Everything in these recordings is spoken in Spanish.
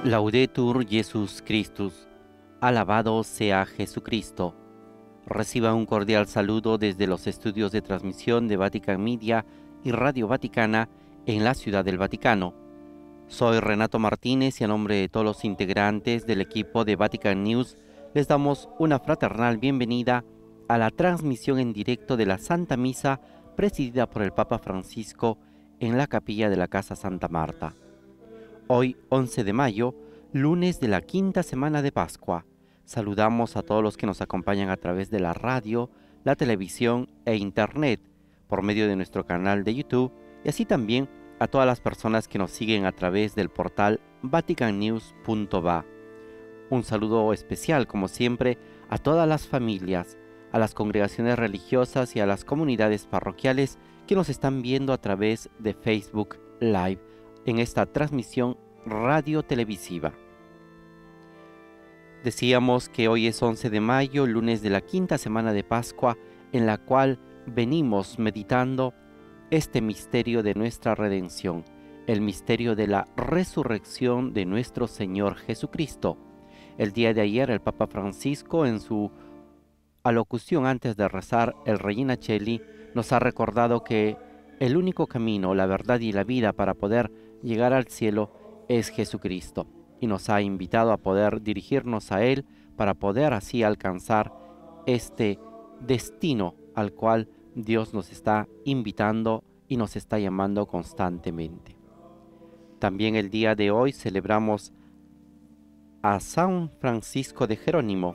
Laudetur Jesus Christus. Alabado sea Jesucristo. Reciba un cordial saludo desde los estudios de transmisión de Vatican Media y Radio Vaticana en la Ciudad del Vaticano. Soy Renato Martínez y a nombre de todos los integrantes del equipo de Vatican News les damos una fraternal bienvenida a la transmisión en directo de la Santa Misa presidida por el Papa Francisco en la capilla de la Casa Santa Marta. Hoy, 11 de mayo, lunes de la quinta semana de Pascua. Saludamos a todos los que nos acompañan a través de la radio, la televisión e internet, por medio de nuestro canal de YouTube, y así también a todas las personas que nos siguen a través del portal vaticannews.va. Un saludo especial, como siempre, a todas las familias, a las congregaciones religiosas y a las comunidades parroquiales que nos están viendo a través de Facebook Live en esta transmisión radio-televisiva. Decíamos que hoy es 11 de mayo, lunes de la quinta semana de Pascua, en la cual venimos meditando este misterio de nuestra redención, el misterio de la resurrección de nuestro Señor Jesucristo. El día de ayer el Papa Francisco, en su alocución antes de rezar el Regina Coeli, nos ha recordado que el único camino, la verdad y la vida para poder llegar al cielo es Jesucristo, y nos ha invitado a poder dirigirnos a Él para poder así alcanzar este destino al cual Dios nos está invitando y nos está llamando constantemente. También el día de hoy celebramos a San Francisco de Jerónimo,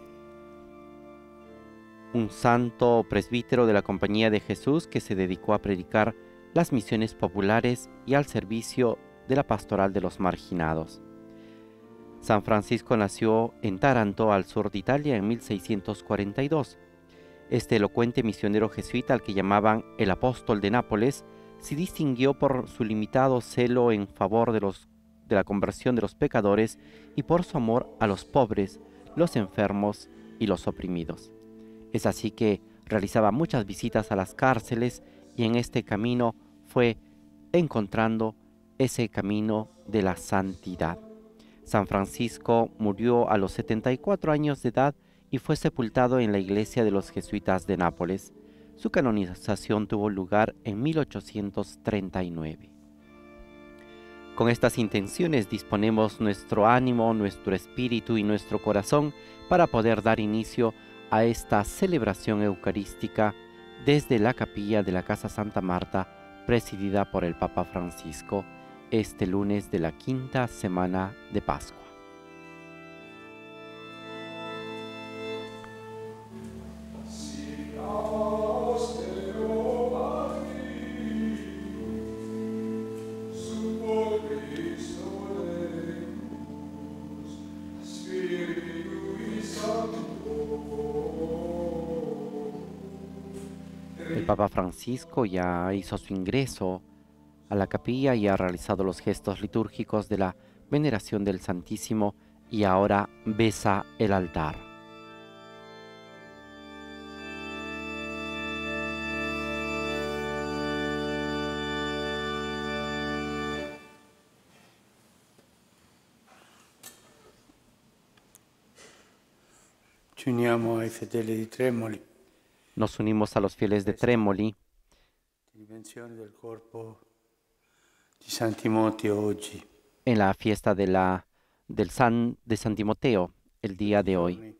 un santo presbítero de la Compañía de Jesús que se dedicó a predicar las misiones populares y al servicio de la pastoral de los marginados. San Francisco nació en Taranto, al sur de Italia, en 1642. Este elocuente misionero jesuita, al que llamaban el apóstol de Nápoles, se distinguió por su limitado celo en favor de la conversión de los pecadores y por su amor a los pobres, los enfermos y los oprimidos. Es así que realizaba muchas visitas a las cárceles y en este camino fue encontrando ese camino de la santidad. San Francisco murió a los 74 años de edad y fue sepultado en la iglesia de los jesuitas de Nápoles. Su canonización tuvo lugar en 1839. Con estas intenciones disponemos nuestro ánimo, nuestro espíritu y nuestro corazón para poder dar inicio a esta celebración eucarística desde la capilla de la Casa Santa Marta, presidida por el Papa Francisco, este lunes de la quinta semana de Pascua. El Papa Francisco ya hizo su ingreso a la capilla y ha realizado los gestos litúrgicos de la veneración del Santísimo y ahora besa el altar. Ci uniamo ai fedeli di Tremoli. Nos unimos a los fieles de Tremoli Dimensione del corpo di San Timoteo oggi. en la fiesta de San Timoteo el día de hoy.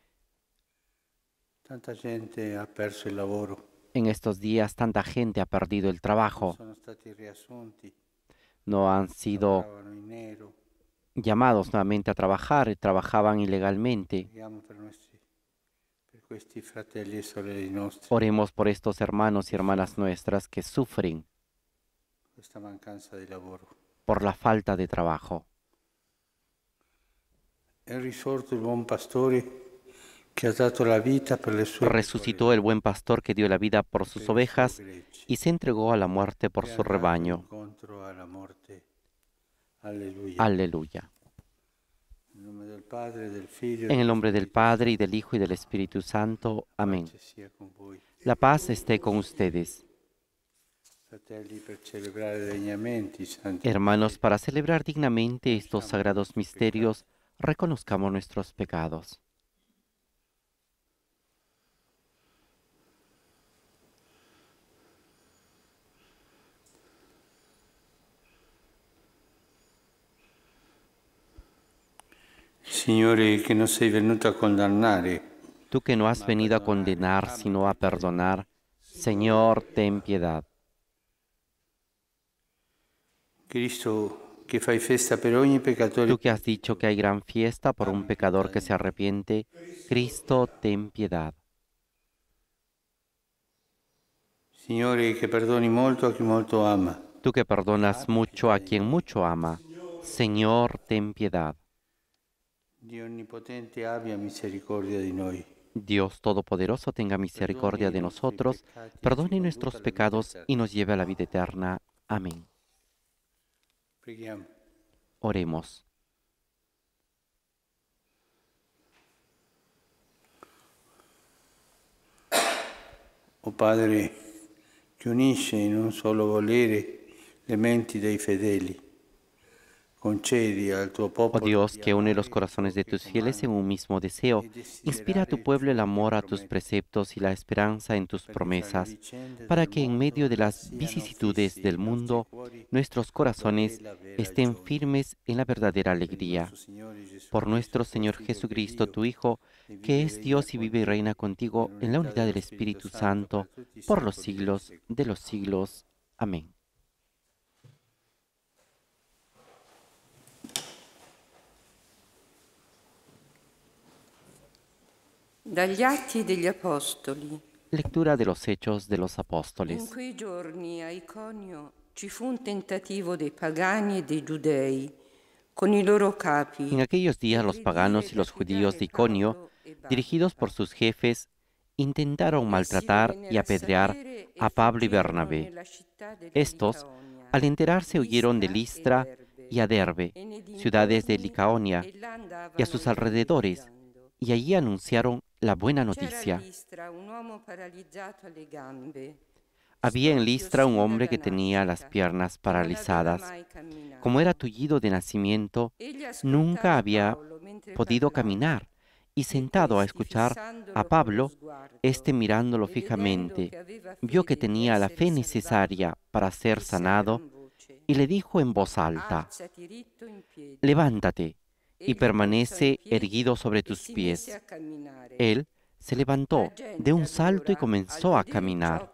Tanta gente ha perso il lavoro. En estos días tanta gente ha perdido el trabajo, Sono stati riassunti, no han sido lavoravano in nero. llamados nuevamente a trabajar, trabajaban ilegalmente. Preghiamo per questi fratelli e sorelle nostri. Oremos por estos hermanos y hermanas nuestras que sufren Questa mancanza di lavoro. por la falta de trabajo. È risorto il buon pastore che ha dato la vita per le sue Resucitó el buen pastor que dio la vida por sus ovejas y se entregó a la muerte por su rebaño. Incontro alla morte. Alleluia. Aleluya. In nome del Padre, del Figlio En el nombre del Padre, y del Hijo, y del Espíritu Santo. Amén. sia con voi. La paz esté con ustedes. fratelli, per celebrare degnamente i santi Hermanos, para celebrar dignamente estos sagrados misterios, reconozcamos nuestros pecados. Signore, che non sei venuto a condannare, Tú que no has venido a condenar, sino a perdonar, Señor, ten piedad. Cristo, che fai festa per ogni peccatore, Tú que has dicho que hay gran fiesta por un pecador que se arrepiente, Cristo, ten piedad. Signore, che perdoni molto a chi molto ama, Tú que perdonas mucho a quien mucho ama, Señor, ten piedad. Dio onnipotente abbia misericordia di noi. Dios Todopoderoso tenga misericordia de nosotros, perdone nuestros pecados y nos lleve a la vida eterna. Amén. Preghiamo. Oremos. O Padre, che unisce in un solo volere le menti dei fedeli, concedi al tuo Oh popolo Dios, que une los corazones de tus fieles en un mismo deseo, inspira a tu pueblo el amor a tus preceptos y la esperanza en tus promesas, para que en medio de las vicisitudes del mundo, nuestros corazones estén firmes en la verdadera alegría. Por nuestro Señor Jesucristo, tu Hijo, que es Dios y vive y reina contigo en la unidad del Espíritu Santo, por los siglos de los siglos. Amén. Dagli Atti degli Apostoli. Lectura de los Hechos de los In Apóstoles. quei giorni a Iconio ci fu un tentativo dei pagani e dei giudei con i loro capi. En aquellos días los paganos y los judíos de Iconio, dirigidos por sus jefes, intentaron maltratar y apedrear a Pablo y Bernabé. Estos, al enterarse, huyeron de Listra y a Derbe, ciudades de Licaonia, y a sus alrededores, y allí anunciaron la buena noticia. Había en Listra un hombre que tenía las piernas paralizadas. Como era tullido de nacimiento, nunca había podido caminar, y sentado a escuchar a Pablo, éste mirándolo fijamente, vio que tenía la fe necesaria para ser sanado, y le dijo en voz alta: levántate y permanece erguido sobre tus pies. Él se levantó de un salto y comenzó a caminar.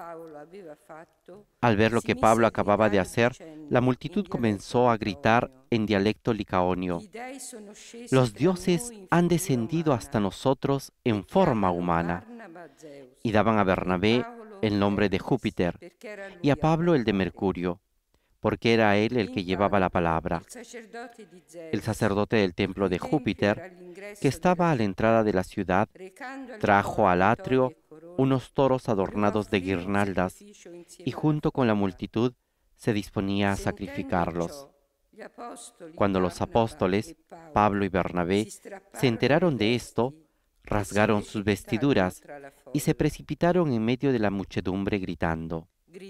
Al ver lo que Pablo acababa de hacer, la multitud comenzó a gritar en dialecto licaonio: los dioses han descendido hasta nosotros en forma humana. Y daban a Bernabé el nombre de Júpiter y a Pablo el de Mercurio, porque era él el que llevaba la palabra. El sacerdote del templo de Júpiter, que estaba a la entrada de la ciudad, trajo al atrio unos toros adornados de guirnaldas y junto con la multitud se disponía a sacrificarlos. Cuando los apóstoles, Pablo y Bernabé, se enteraron de esto, rasgaron sus vestiduras y se precipitaron en medio de la muchedumbre gritando: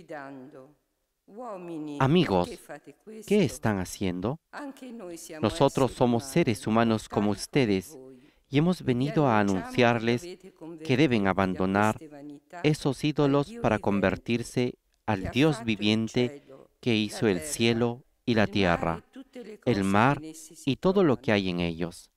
amigos, ¿qué están haciendo? Nosotros somos seres humanos como ustedes y hemos venido a anunciarles que deben abandonar esos ídolos para convertirse al Dios viviente que hizo el cielo y la tierra, el mar y todo lo que hay en ellos.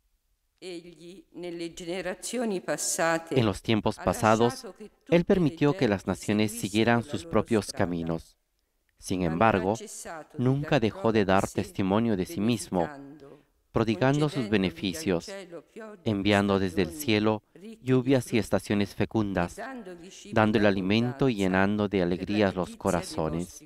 En los tiempos pasados, Él permitió que las naciones siguieran sus propios caminos. Sin embargo, nunca dejó de dar testimonio de sí mismo, prodigando sus beneficios, enviando desde el cielo lluvias y estaciones fecundas, dando el alimento y llenando de alegrías los corazones.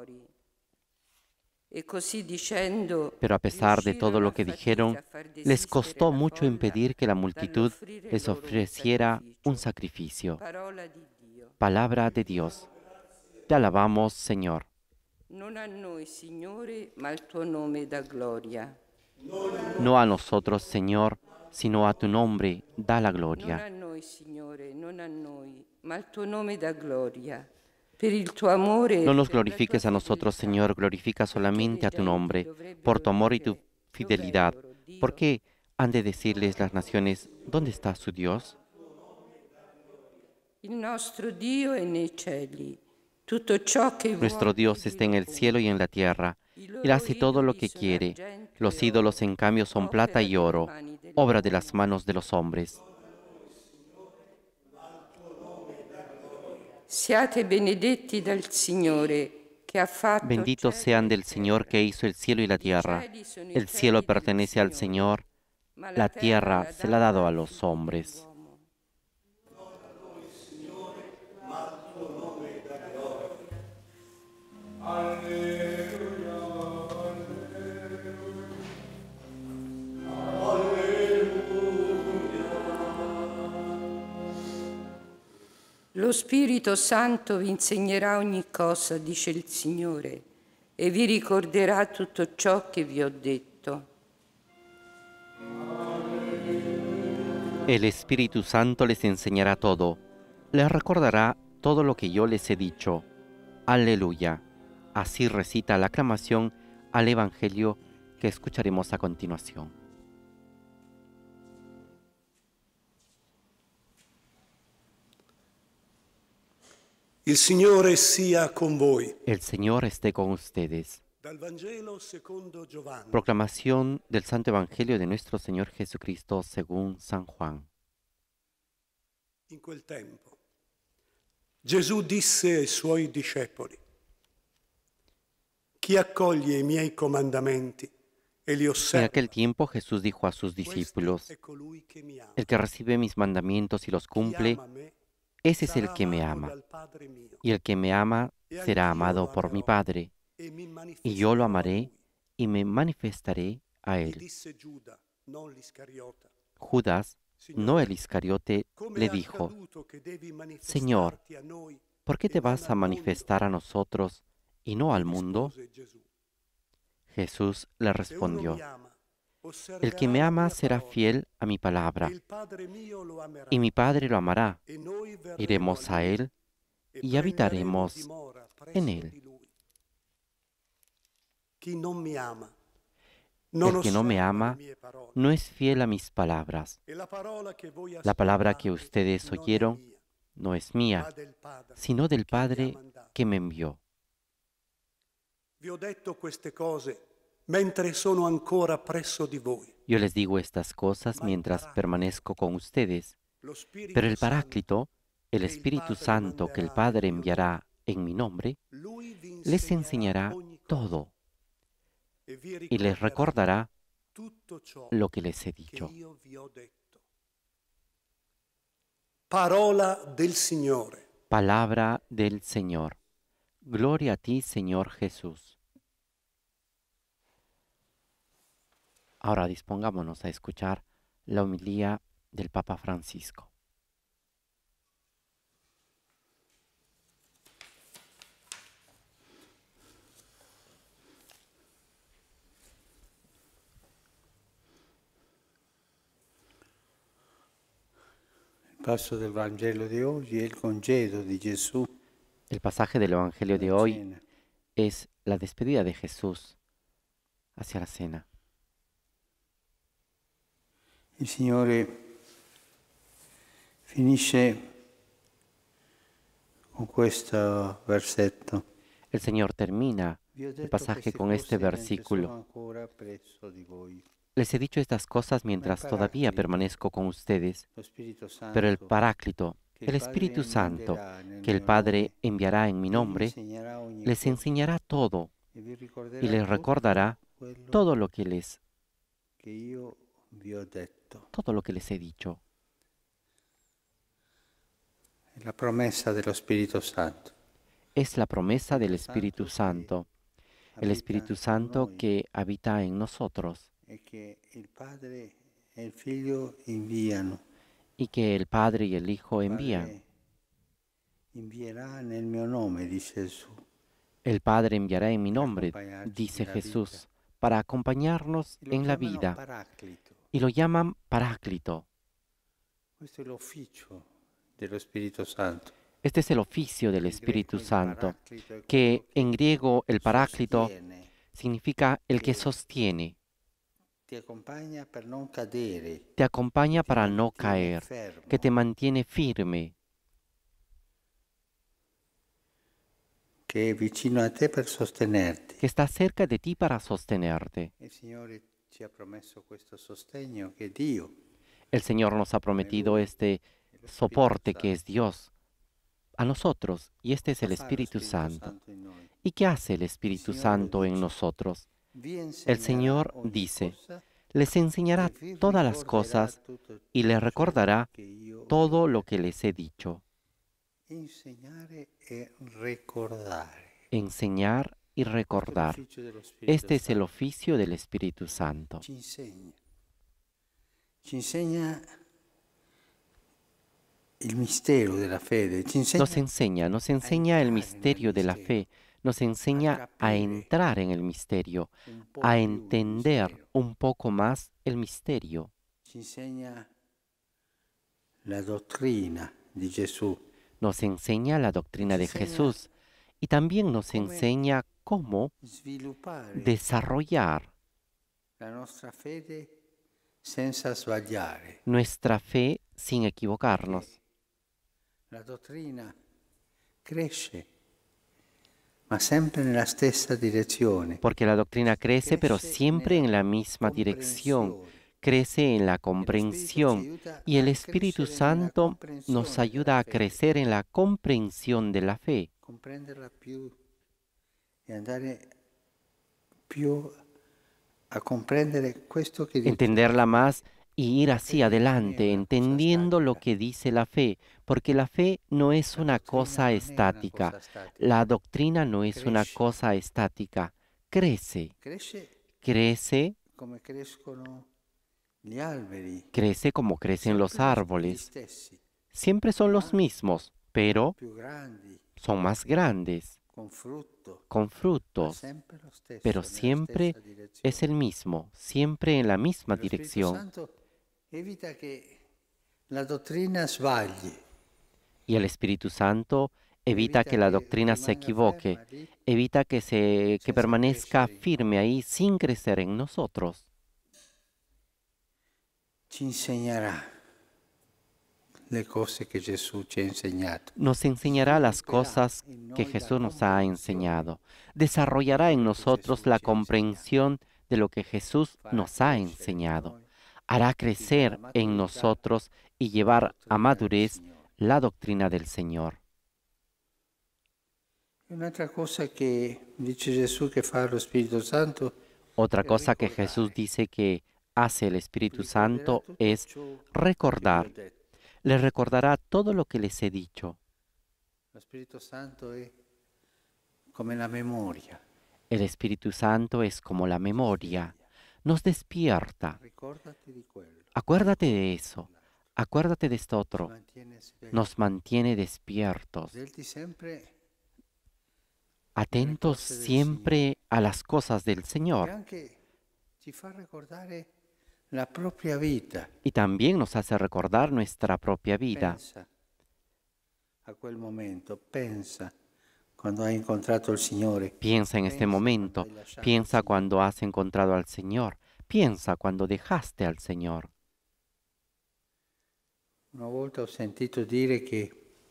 Pero a pesar de todo lo que dijeron, les costó mucho impedir que la multitud les ofreciera un sacrificio. Palabra de Dios. Te alabamos, Señor. Non a noi, Signore, ma al tuo nome da gloria. No a nosotros, Señor, sino a tu nombre da la Non gloria. a noi, Signore, non a noi, ma al tuo nome da gloria. per il tuo amore e No nos per la tua glorifiques a nosotros, fedeltà. Señor, glorifica solamente a tu nombre, por tu amor y tu fidelidad. ¿Por qué han de decirles las naciones, ¿dónde está su Dios? Il nostro Dio è nei cieli. Tutto ciò che Nuestro vuoi Dios está en el cielo y en la tierra. I Él loro hace todo lo idoli que sono quiere. argento Los e ídolos, oro, en cambio, son plata opera y delle oro, mani dell'uomo. obra de las manos de los hombres. Siate benedetti dal Signore che ha fatto Benditos cielo sean e del Señor terra. que hizo el cielo y la I tierra. cieli sono i El cielo cieli del pertenece al Signore, Señor, ma la tierra l'ha se la ha dado data a ai los figli hombres. dell'uomo. Lo Spirito Santo vi insegnerà ogni cosa, dice il Signore, e vi ricorderà tutto ciò che vi ho detto. El Espíritu Santo les enseñará todo, les recordará todo lo que yo les he dicho. Aleluya. Así recita la aclamación al Evangelio que escucharemos a continuación. Il Signore sia con voi. El Señor esté con ustedes. Dal Vangelo secondo Giovanni. Proclamación del Santo Evangelio de nuestro Señor Jesucristo según San Juan. In quel tempo Gesù disse ai suoi discepoli: Chi accoglie i miei comandamenti e li En osserva, aquel tiempo Jesús dijo a sus questo discípulos, è colui che mi ama. el que recibe mis mandamientos y los Chi cumple, ama me ese es el sarà que me amato ama. dal Padre mio, Y el que me ama e será anch'io amado lo por mi amerò Padre, e mi y yo lo manifesterò a amaré lui. y me manifestaré a Gli él. disse Giuda, non l'Iscariota: Judas, no Signore, el Iscariote, come le è dijo, accaduto che devi Señor, manifestarti a noi ¿por qué e te non vas a al mondo? manifestar a nosotros y no al Gli mundo? rispose Gesù: Jesús le Se uno respondió, mi ama, el que osserverà me la ama mia será parola, fiel a mi e palabra, il Padre mio lo amerà, y mi Padre lo amará. e noi verremo Iremos a a lui él e y prenderemo habitaremos dimora en presso él. di lui. Chi non mi ama El que no me osserva le ama mie parole, no es fiel a mis palabras. e la parola che voi La palabra que ascoltate ustedes non è oyeron mia, no es ma mía, del Padre sino del che mi ha Padre mandato. que me envió. Vi ho detto queste cose mentre sono ancora presso di voi. Yo les digo estas cosas Ma il mientras Paráclito, permanezco con ustedes, lo Spirito pero el Santo, Paráclito, el che il Espíritu Padre Santo que el manderà nel Padre mio enviará en mi nombre, nome, lui vi les insegnerà enseñará ogni cosa todo e vi y les recordará tutto ciò lo que les he che dicho. io vi ho detto. Parola del Signore. Palabra del Señor. Gloria a ti, Señor Jesús. Ahora dispongámonos a escuchar la homilía del Papa Francisco. Il passo del Vangelo di oggi è il congedo di Gesù. El pasaje del Evangelio de alla hoy cena. es la despedida de Jesús hacia la cena. Il Signore finisce con questo versetto. El Señor termina Vi ho el detto pasaje queste con este cose mentre sono versículo. ancora presso di voi. Les he dicho estas cosas mientras todavía Paráclito, permanezco con ustedes, Lo Spirito pero el Santo, Paráclito, che el il Padre Espíritu Santo, manderà nel que el mio Padre nome, enviará en mi vi nombre, insegnerà ogni les cosa enseñará todo e vi y ricorderà les tutto recordará quello todo lo que les che io vi ho detto. he dicho. È la promessa dello Spirito Santo. Es la promesa del Espíritu Santo, el Abita Espíritu in Santo noi que habita en nosotros e che il Padre e il Figlio inviano. y que el Padre y el Hijo Il envían. Padre invierà nel mio nome, dice Gesù. El Padre enviará en mi Per nombre, accompagnarci dice nella Jesús, vita. para acompañarnos E lo en la chiamano vida Paraclito. y lo llaman Paráclito. Questo è l'ufficio dello Spirito Santo. Este es el oficio del Espíritu Santo, que en griego el paráclito significa el que sostiene, ti accompagna per non cadere, te acompaña para no mantiene caer, fermo. que te mantiene firme, che è vicino a te per sostenerti. que está cerca de ti para sostenerte. Il Signore ci ha promesso questo sostegno che è Dio. El Señor nos ha prometido este soporte que es Dios a nosotros, y este es el Cosa fa lo Espíritu Spirito Santo. Santo in noi? ¿Y qué hace el Espíritu Santo en nosotros? Vi El insegnerà Señor ogni dice, cosa les enseñará e vi todas las ricorderà cosas tutto y les ciò recordará che io vi todo ho lo que les he dicho. insegnare e ricordare. Enseñar y Questo è recordar. l'ufficio dello Spirito Este es el Santo. oficio del Espíritu Santo. Ci insegna. Ci insegna il mistero della fede. Ci insegna Nos enseña el entrare misterio nel de la mistero, fe, nos enseña a capire entrar en el misterio, un po' a più il entender mistero. un poco más el misterio. Ci insegna la dottrina di Gesù. Nos enseña la doctrina de enseña Jesús y también nos come enseña cómo Sviluppare desarrollar la nostra fede senza sbagliare. nuestra fe sin equivocarnos. La dottrina cresce, ma sempre nella stessa direzione. Porque la doctrina crece, pero Crece siempre en nella la misma dirección, comprensione. crece en la El Espíritu ci comprensión aiuta y el a Espíritu crescere nella Santo comprensione nos ayuda della a fede, crecer en la comprensión de la fe, comprenderla più e andare più a comprendere questo che dice. entenderla más y ir así fe adelante, non è una cosa entendiendo lo statica. que dice la fe, porque la fe no es La una dottrina cosa non è una estática, cosa statica. la doctrina no es una Cresce. cosa estática, crece, Cresce crece, come crescono gli alberi, crece como crecen los sempre gli árboles. stessi, Siempre son los Ma- mismos, pero più grandi, son más grandes, con frutto, con ma frutos, sempre lo stesso, pero nella siempre stessa direzione. es el mismo, siempre en la misma Lo Spirito dirección. Santo evita che la dottrina sbagli, Y el Espíritu Santo evita que la doctrina se rimanga equivoque, ferma lì, evita que senza permanezca crescere in firme ahí sin crecer en nosotros. ci insegnerà le cose che Gesù ci ha insegnato. Nos enseñará las Svilupperà cosas in que noi la Jesús nos ha comprensione enseñado. Desarrollará en nosotros la comprensión de lo que Jesús farà nos ha crescere in enseñado. noi Hará crecer en nosotros y llevar a madurez la doctrina del Señor. Un'altra cosa che dice Gesù che fa lo Spirito Santo Otra è cosa que ricordare. Jesús dice que hace el Espíritu Ricorderà Santo tutto es ciò che vi ho recordar. detto. Les recordará todo lo que les he dicho. Lo Spirito Santo è come la memoria. El Espíritu Santo es como la memoria. Nos despierta. Ricordati di quello. Acuérdate de eso. Acuérdate de esto otro. Mantiene svegli. Nos mantiene despiertos, Svelti sempre atentos cose del siempre a las cosas del e Señor. anche ci fa ricordare la propria vita. Y también nos hace recordar nuestra propia vida. Pensa a quel momento, pensa quando hai incontrato il Signore. Piensa en este Pensa momento. quando hai lasciato il Piensa Signore. cuando has encontrado al Señor. Piensa cuando dejaste al Señor. Una volta ho sentito dire che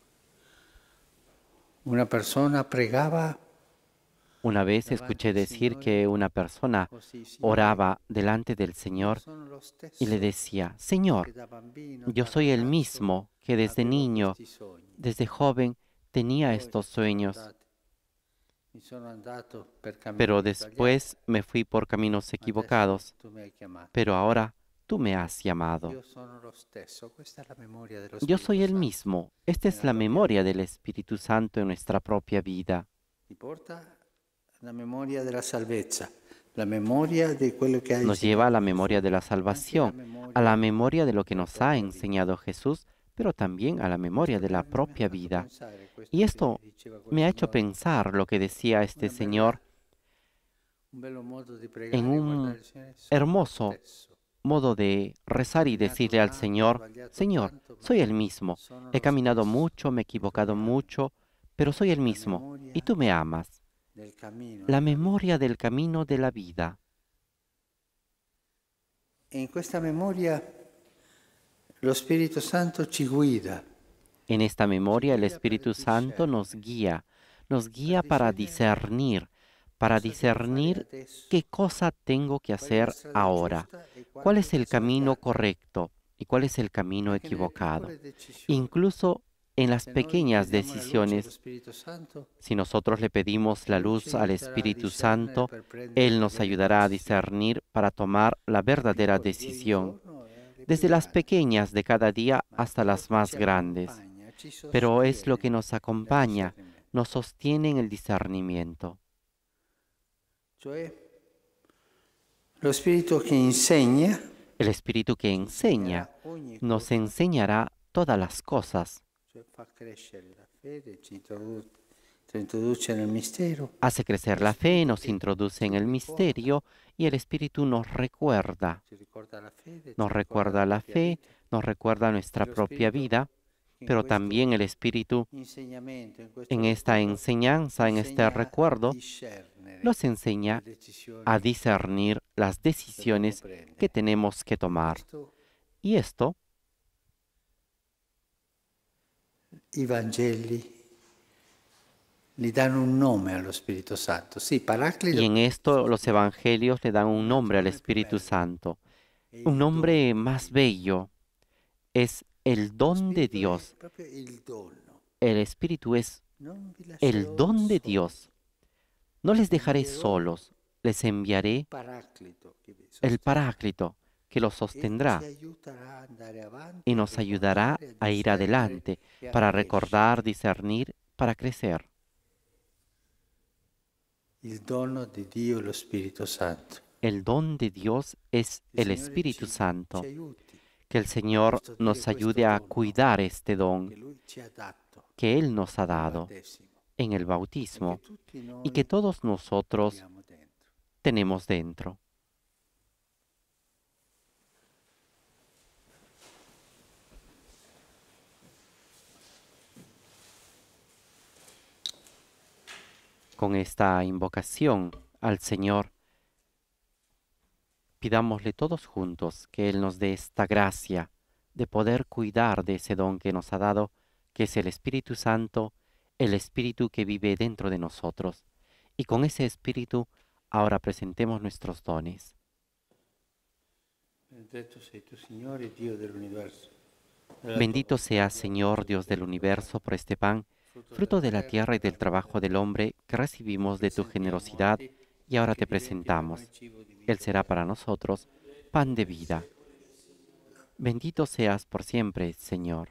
una persona pregava Una vez davanti escuché al decir Signore que una persona così, Signore, oraba delante del Señor sono lo stesso y le decía, Señor, che da bambino, yo da soy el ragazzo, mismo que desde avevo niño, questi sogni. desde joven, tenía Poi estos sono sueños, mi sono andato per cammini pero sbagliati. después me fui por caminos Adesso equivocados, tu mi hai chiamato. pero ahora tú me has llamado. Io sono lo stesso, questa è la memoria dello Yo Spirito soy el Santo. mismo. Esta es la memoria del Espíritu Santo en nuestra propia vida. Ti porta la memoria della salvezza, la memoria di quello che hai Nos lleva a la insegnato memoria Gesù, de la anche salvación, a la memoria de lo que nos ha enseñado Jesús, pero también a la memoria de la propia vida. Y esto me ha hecho pensar lo que decía este Señor en un hermoso modo de rezar y decirle al Señor, Señor, soy el mismo, he caminado mucho, me he equivocado mucho, pero soy el mismo y tú me amas. La memoria del camino de la vida. En esta memoria lo Espíritu Santo ci guida. En esta memoria el Espíritu Santo nos guía para discernir qué cosa tengo que hacer ahora, cuál es el camino correcto y cuál es el camino equivocado. Incluso en las pequeñas decisiones, si nosotros le pedimos la luz al Espíritu Santo, Él nos ayudará a discernir para tomar la verdadera decisión, desde las pequeñas de cada día hasta las más grandes. Pero es lo que nos acompaña, nos sostiene en el discernimiento. Lo Espíritu que enseña, el Espíritu que enseña nos enseñará todas las cosas. Hace crecer la fe, nos introduce en el misterio y el Espíritu nos recuerda la fe, nos recuerda nuestra propia vida, pero también el Espíritu en esta enseñanza, en este recuerdo, nos enseña a discernir las decisiones que tenemos que tomar. Y esto, i Vangeli le dan un nombre al Espíritu Santo. Sí, Paráclito. Y en esto los evangelios le dan un nombre al Espíritu Santo. Un nombre más bello. Es el don de Dios. El Espíritu es el don de Dios. No les dejaré solos, les enviaré el Paráclito, que los sostendrá y nos ayudará a ir adelante, para recordar, discernir, para crecer. El don de Dios, el Espíritu Santo. El don de Dios es el Espíritu Santo. Que el Señor nos ayude a cuidar este don que Él nos ha dado en el bautismo y que todos nosotros tenemos dentro. Con esta invocación al Señor, pidámosle todos juntos que Él nos dé esta gracia de poder cuidar de ese don que nos ha dado, que es el Espíritu Santo, el Espíritu que vive dentro de nosotros. Y con ese Espíritu ahora presentemos nuestros dones. Bendito seas, Señor, Dios del universo, por este pan, fruto de la tierra y del trabajo del hombre, que recibimos de tu generosidad y ahora te presentamos. Él será para nosotros pan de vida. Bendito seas por siempre, Señor.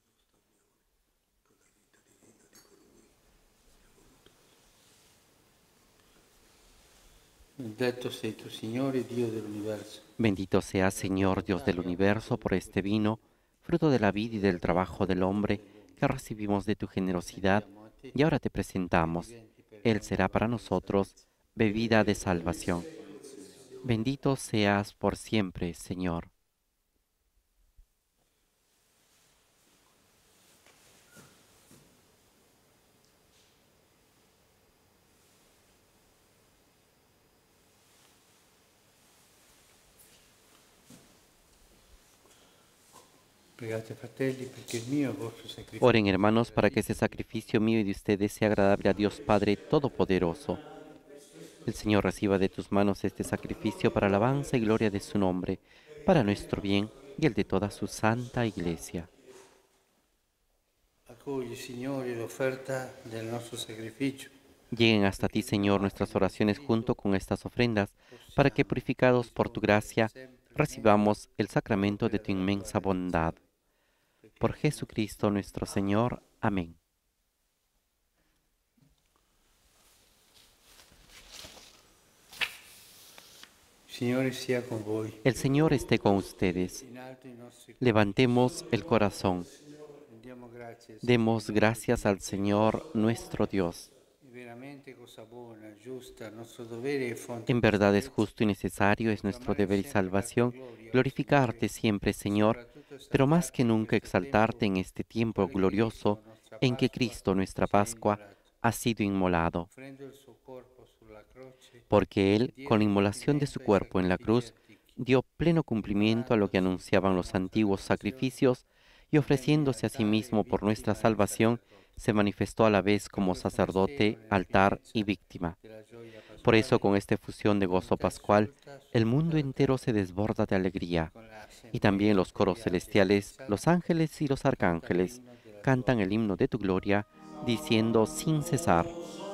Bendito seas, Señor, Dios del universo, por este vino, fruto de la vid y del trabajo del hombre, que recibimos de tu generosidad y ahora te presentamos. Él será para nosotros bebida de salvación. Bendito seas por siempre, Señor. Oren, hermanos, para que ese sacrificio mío y de ustedes sea agradable a Dios Padre Todopoderoso. El Señor reciba de tus manos este sacrificio para alabanza y gloria de su nombre, para nuestro bien y el de toda su santa Iglesia. Lleguen hasta ti, Señor, nuestras oraciones junto con estas ofrendas, para que, purificados por tu gracia, recibamos el sacramento de tu inmensa bondad. Por Jesucristo nuestro Señor. Amén. El Señor esté con ustedes. Levantemos el corazón. Demos gracias al Señor nuestro Dios. En verdad es justo y necesario, es nuestro deber y salvación, glorificarte siempre, Señor, pero más que nunca exaltarte en este tiempo glorioso en que Cristo, nuestra Pascua, ha sido inmolado. Porque Él, con la inmolación de su cuerpo en la cruz, dio pleno cumplimiento a lo que anunciaban los antiguos sacrificios y ofreciéndose a sí mismo por nuestra salvación, se manifestó a la vez como sacerdote, altar y víctima. Por eso, con esta efusión de gozo pascual, el mundo entero se desborda de alegría, y también los coros celestiales, los ángeles y los arcángeles cantan el himno de tu gloria, diciendo sin cesar: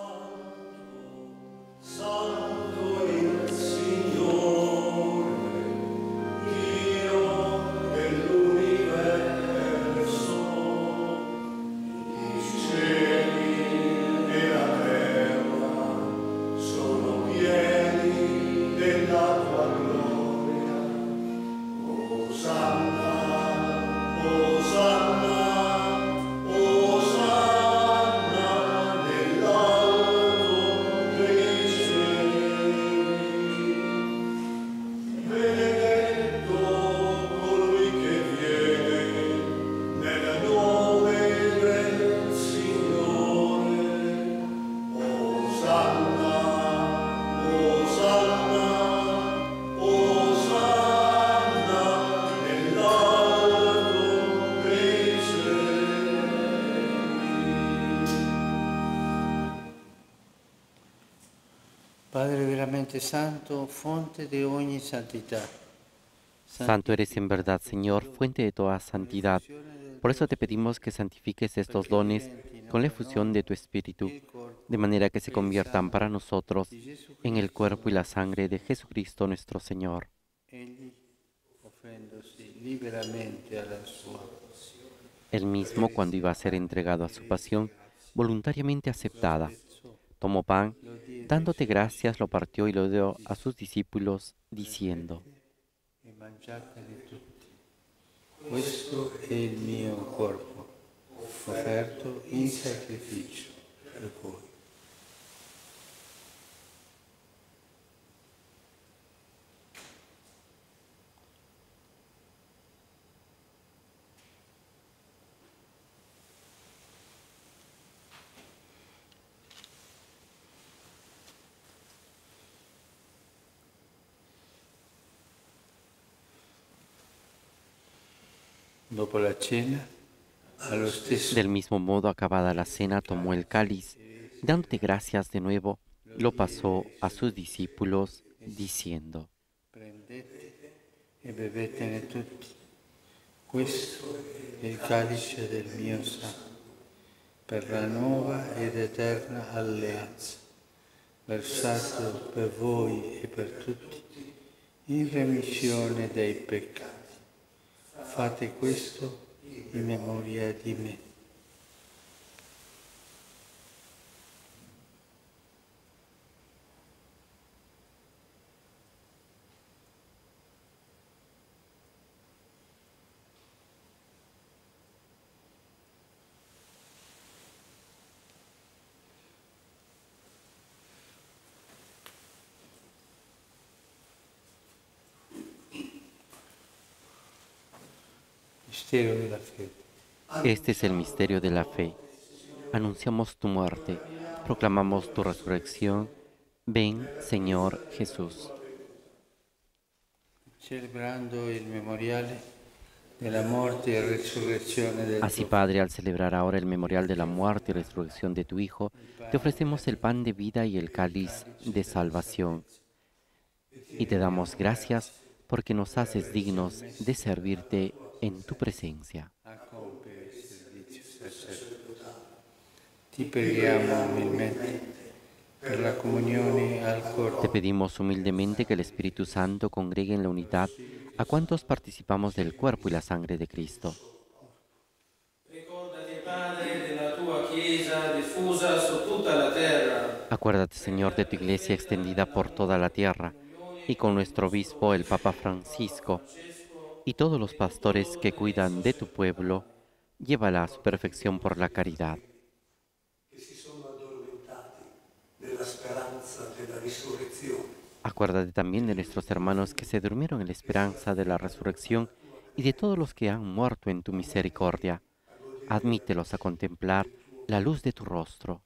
Padre veramente santo, fonte de ogni santidad. Santo eres en verdad, Señor, fuente de toda santidad. Por eso te pedimos que santifiques estos dones con la efusión de tu Espíritu, de manera que se conviertan para nosotros en el cuerpo y la sangre de Jesucristo nuestro Señor. Él mismo, cuando iba a ser entregado a su pasión, voluntariamente aceptada, tomó pan, dándote gracias, lo partió y lo dio a sus discípulos, diciendo: Questo è il mio corpo, offerto in sacrificio per voi. Dopo la cena, allo stesso Del mismo modo, acabada la cena, tomó el cáliz, y dándote gracias de nuevo, lo pasó a sus discípulos, diciendo: prendete e bevetene tutti. Questo è il calice del mio sangue, per la nuova ed eterna alleanza, versato per voi e per tutti, in remissione dei peccati. Fate questo in memoria di me. Mistero della fede. Este es el misterio de la fe. Anunciamos tu muerte, proclamamos tu resurrección. Ven, Señor Jesús. Celebrando il memoriale della morte e resurrezione del Así, Padre, al celebrar ahora el memorial de la muerte y resurrección de tu Hijo, te ofrecemos el pan de vida y el cáliz de salvación. Y te damos gracias porque nos haces dignos de servirte en tu presencia. a compiere il servizio sacerdotale. Ti preghiamo umilmente per la comunione al Te corpo pedimos humildemente que el Espíritu Santo congregue en la unidad a cuantos participamos del cuerpo y la sangre de Cristo. Ricordati, Padre, della tua Chiesa diffusa su tutta la terra. Acuérdate, Señor, de tu iglesia extendida por toda la tierra, y con nuestro obispo, el Papa Francisco, y todos los pastores que cuidan de tu pueblo, llévala a su perfección por la caridad. Acuérdate también de nuestros hermanos que se durmieron en la esperanza de la resurrección y de todos los que han muerto en tu misericordia. Admítelos a contemplar la luz de tu rostro.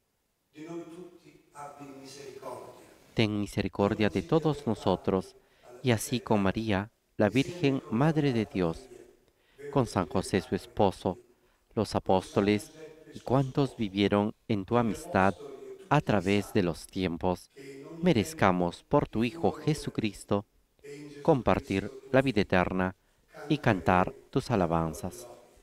Ten misericordia de todos nosotros, y así con María, la Virgen Madre de Dios, con San José su esposo, los apóstoles y cuantos vivieron en tu amistad a través de los tiempos, merezcamos por tu Hijo Jesucristo compartir la vida eterna y cantar tus alabanzas.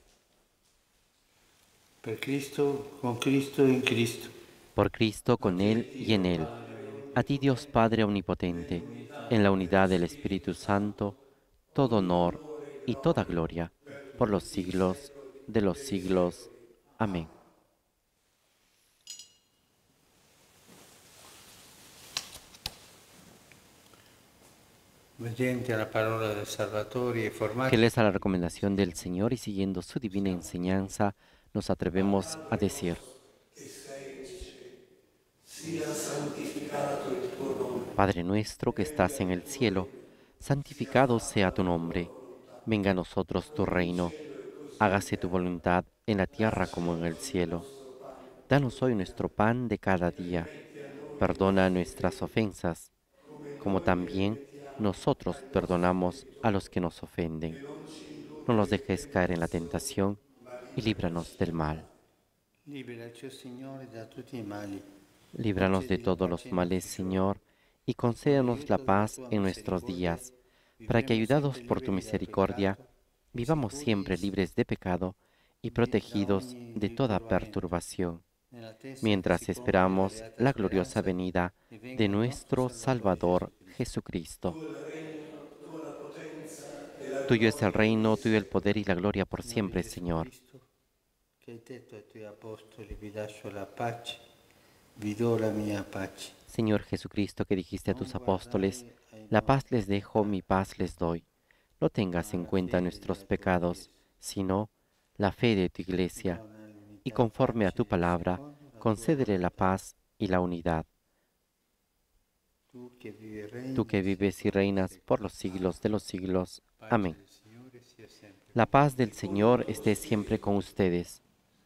Per Cristo, con Cristo e in Cristo. Por Cristo, con Él y en Él. A ti, Dios Padre Omnipotente, en la unidad del Espíritu Santo, todo honor y toda gloria, por los siglos de los siglos. Amén. Obbedienti alla parola del Salvatore e formati Fieles a la recomendación del Señor y siguiendo su divina enseñanza, nos atrevemos a decir: Padre nuestro que estás en el cielo, santificado sea tu nombre. Venga a nosotros tu reino. Hágase tu voluntad en la tierra como en el cielo. Danos hoy nuestro pan de cada día. Perdona nuestras ofensas, como también nosotros perdonamos a los que nos ofenden. No nos dejes caer en la tentación y líbranos del mal. Liberaci, Signore, da tutti i mali. Líbranos de todos los males, Señor, y concédanos la paz en nuestros días, para que, ayudados por tu misericordia, vivamos siempre libres de pecado y protegidos de toda perturbación, mientras esperamos la gloriosa venida de nuestro Salvador Jesucristo. Tuyo es el reino, tuyo el poder y la gloria por siempre, Señor. Che hai detto ai tuoi apostoli, vi lascio la pace, vi do la mia pace. Señor Jesucristo, que dijiste a tus apóstoles, la paz les dejo, mi paz les doy. No tengas en cuenta nuestros pecados, sino la fe de tu Iglesia, y conforme a tu palabra, concédele la paz y la unidad. Tú que vives y reinas por los siglos de los siglos. Amén. La paz del Señor esté siempre con ustedes.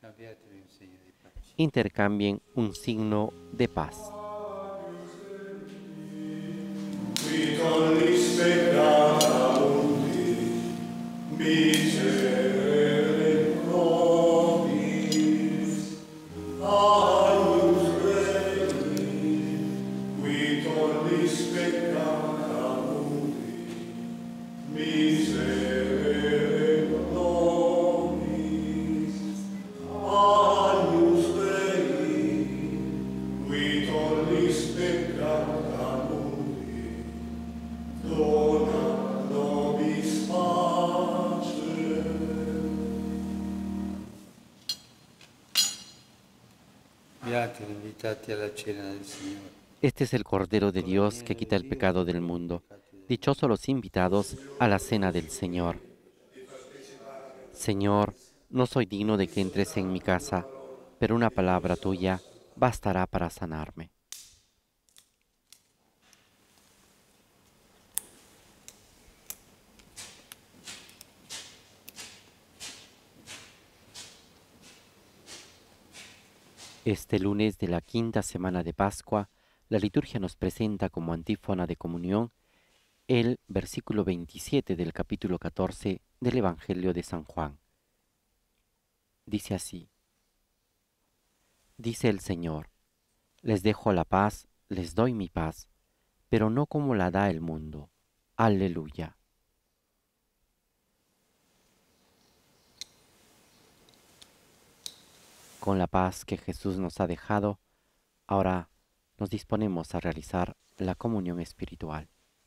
Intercambien un signo de paz. Beati gli invitati alla cena del Signore. Este es el Cordero de Dios que quita el pecado del mundo. Dichosos los invitados a la cena del Señor. Señor, no soy digno de que entres en mi casa, pero una palabra tuya bastará para sanarme. Este lunes de la quinta semana de Pascua, la liturgia nos presenta como antífona de comunión el versículo 27 del capítulo 14 del Evangelio de San Juan. Dice así: Dice el Señor, les dejo la paz, les doy mi paz, pero no como la da el mundo. Aleluya. Con la paz que Jesús nos ha dejado, ahora nos disponemos a realizar la comunión espiritual.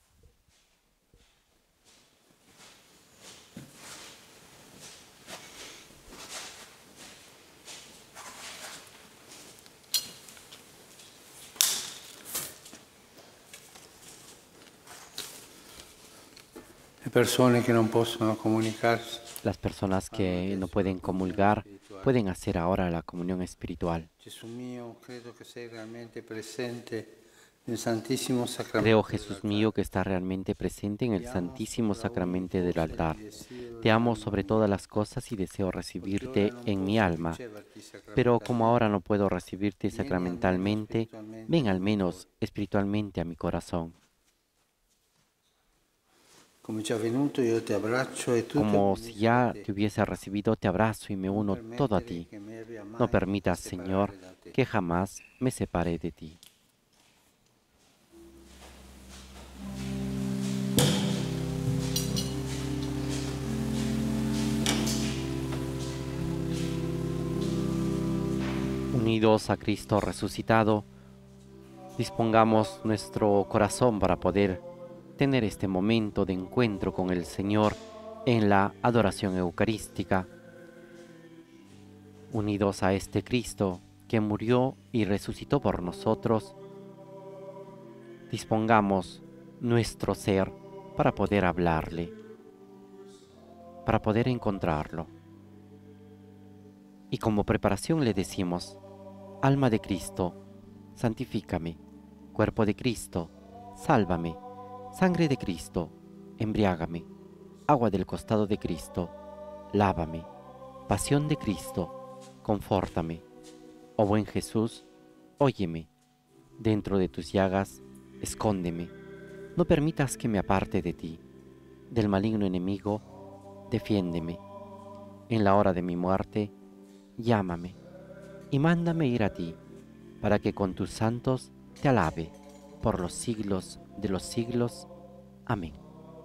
Le persone che non possono comunicarsi, Las personas que no pueden comulgar pueden hacer ahora la comunión espiritual. Gesù mio, credo che sei realmente presente nel Santissimo Sacramento. Creo, Jesús mío, que estás realmente presente en el Santísimo Sacramento del altar. Te amo sobre todas las cosas y deseo recibirte en mi alma. Pero como ahora no puedo recibirte sacramentalmente, ven al menos espiritualmente a mi corazón. Come già venuto, io ti abbraccio e tu Como si ya te hubiese recibido, te abrazo y me uno todo a ti. No permitas, Señor, que jamás me separe de ti. Unidos a Cristo resucitado, dispongamos nuestro corazón para poder tener este momento de encuentro con el Señor en la adoración eucarística. Unidos a este Cristo que murió y resucitó por nosotros, dispongamos nuestro ser para poder hablarle, para poder encontrarlo. Y como preparación le decimos: alma de Cristo, santifícame; cuerpo de Cristo, sálvame; sangre de Cristo, embriágame; agua del costado de Cristo, lávame; pasión de Cristo, confórtame. Oh buen Jesús, óyeme; dentro de tus llagas, escóndeme. No permitas que me aparte de ti. Del maligno enemigo, defiéndeme. En la hora de mi muerte, llámame y mándame ir a ti, para que con tus santos te alabe por los siglos de los siglos. Amén.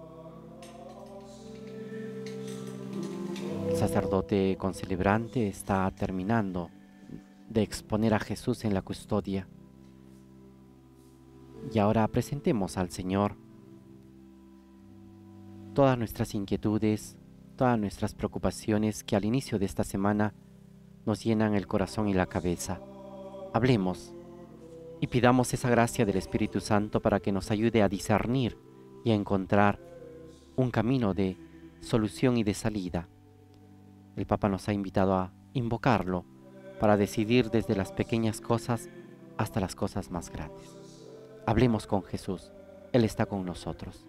El sacerdote concelebrante está terminando de exponer a Jesús en la custodia. Y ahora presentemos al Señor todas nuestras inquietudes, todas nuestras preocupaciones que al inicio de esta semana nos llenan el corazón y la cabeza. Hablemos y pidamos esa gracia del Espíritu Santo para que nos ayude a discernir y a encontrar un camino de solución y de salida. El Papa nos ha invitado a invocarlo para decidir desde las pequeñas cosas hasta las cosas más grandes. Hablemos con Jesús, Él está con nosotros.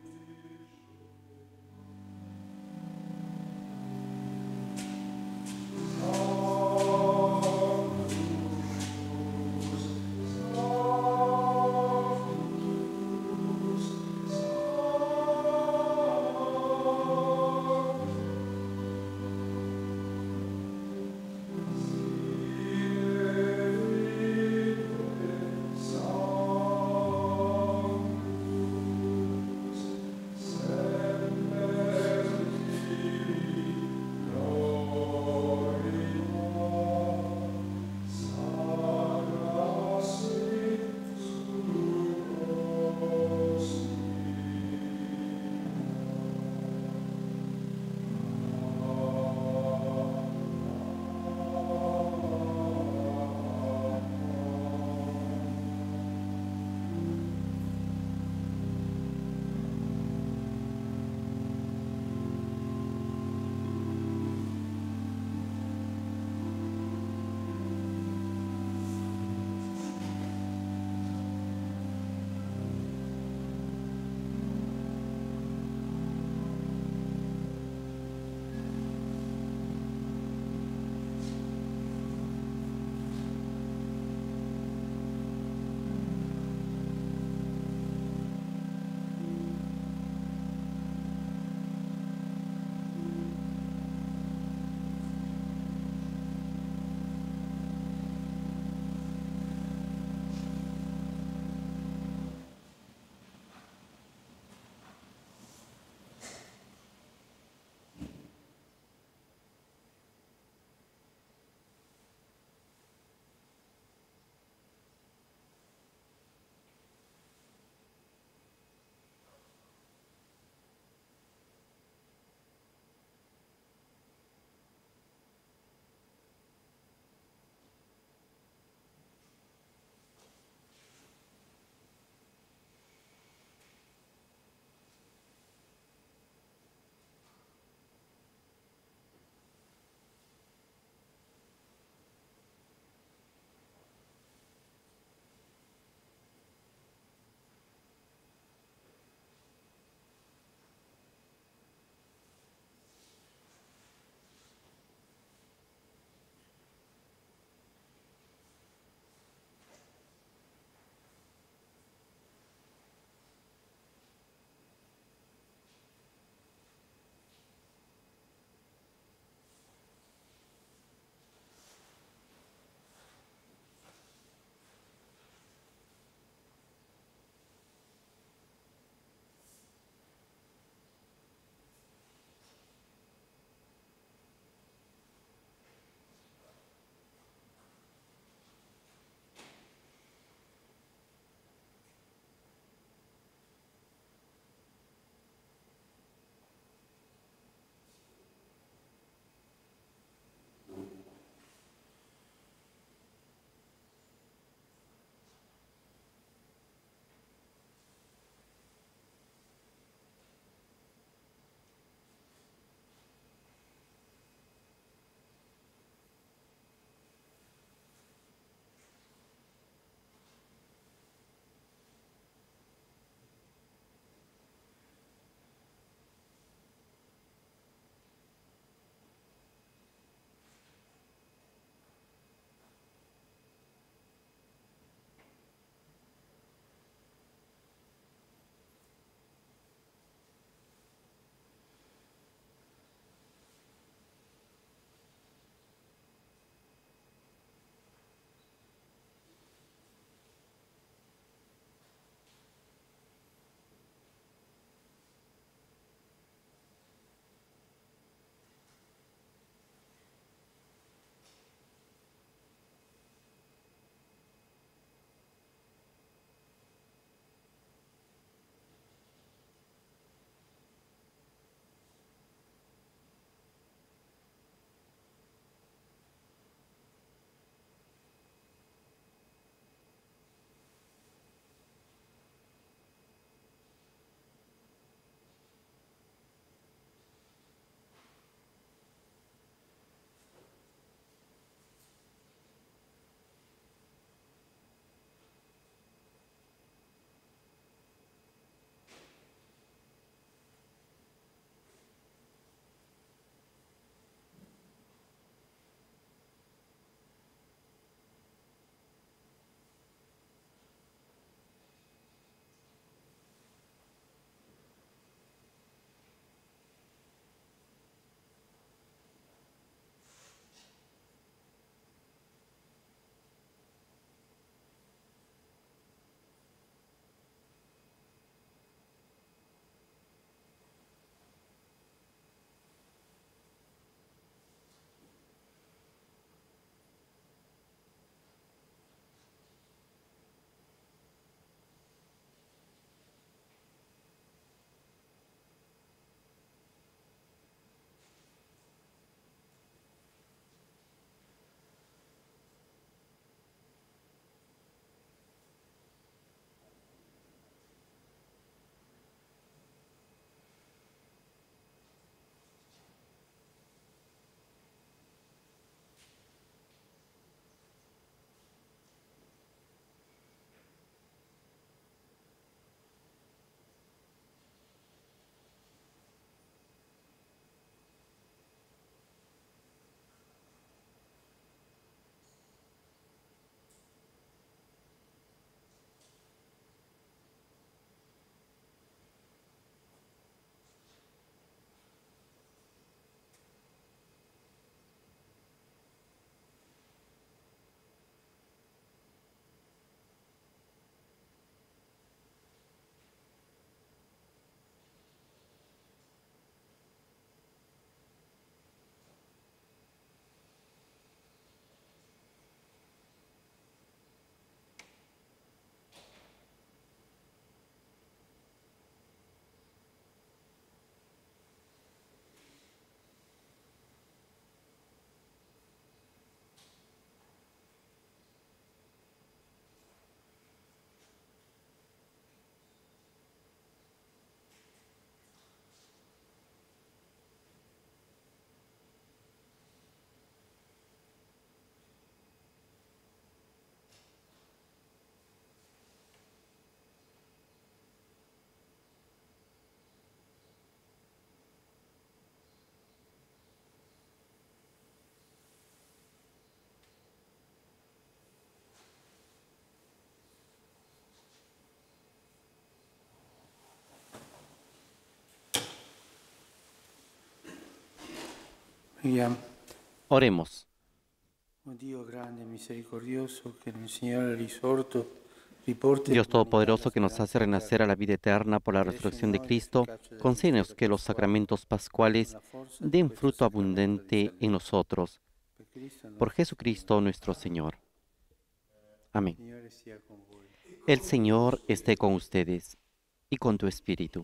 Preghiamo. Oremos. Oh Dio grande e misericordioso, che nel Signore risorto riporta Dios Todopoderoso, que nos hace renacer a la vida eterna por la resurrección de Cristo, concédenos que los sacramentos pascuales den fruto abundante en nosotros. Por Jesucristo nuestro Señor. Amén. Signore sia con voi. El Señor esté con ustedes y con tu espíritu.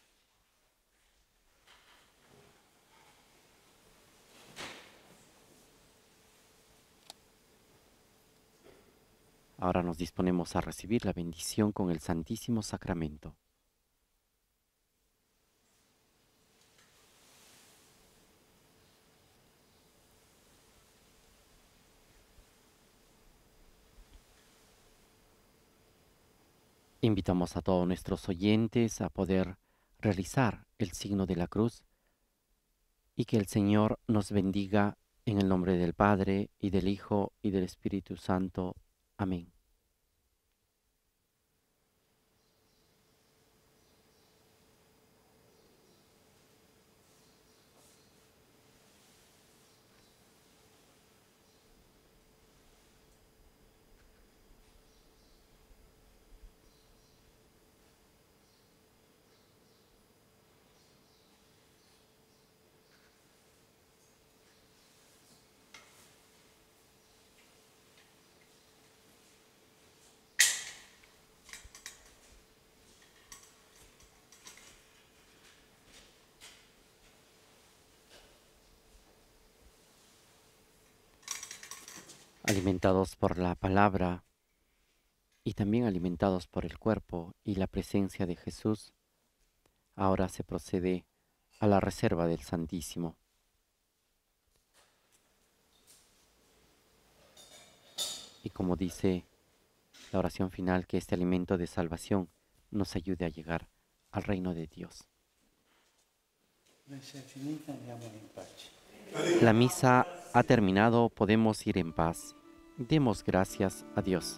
Ahora nos disponemos a recibir la bendición con el Santísimo Sacramento. Invitamos a todos nuestros oyentes a poder realizar el signo de la cruz y que el Señor nos bendiga en el nombre del Padre, y del Hijo, y del Espíritu Santo. Amén. Alimentados por la palabra y también alimentados por el cuerpo y la presencia de Jesús, ahora se procede a la reserva del Santísimo. Y como dice la oración final, que este alimento de salvación nos ayude a llegar al reino de Dios. Messa è finita, andiamo in pace. La misa ha terminado, podemos ir en paz. Demos gracias a Dios.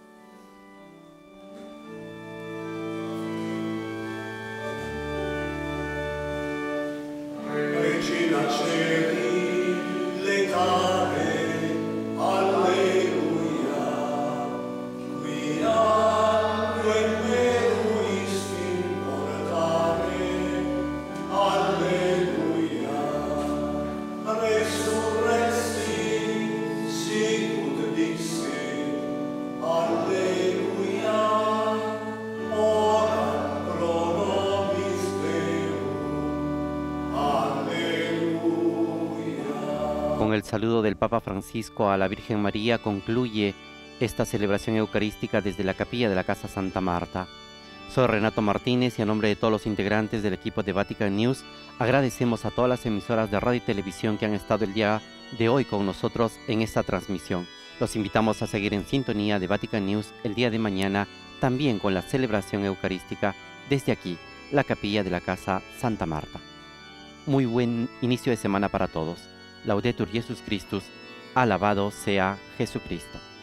Regina Celi, letare, alleluia, quia meruis importare, alleluia, resurrexi, sicut dixi, alleluia, ora pro nobis Deum, alleluia. Con el saludo del Papa Francisco a la Virgen María concluye esta celebración eucarística desde la capilla de la Casa Santa Marta. Soy Renato Martínez y a nombre de todos los integrantes del equipo de Vatican News agradecemos a todas las emisoras de radio y televisión que han estado el día de hoy con nosotros en esta transmisión. Los invitamos a seguir en sintonía de Vatican News el día de mañana, también con la celebración eucarística desde aquí, la capilla de la Casa Santa Marta. Muy buen inicio de semana para todos. Laudetur Jesus Christus, alabado sea Jesucristo.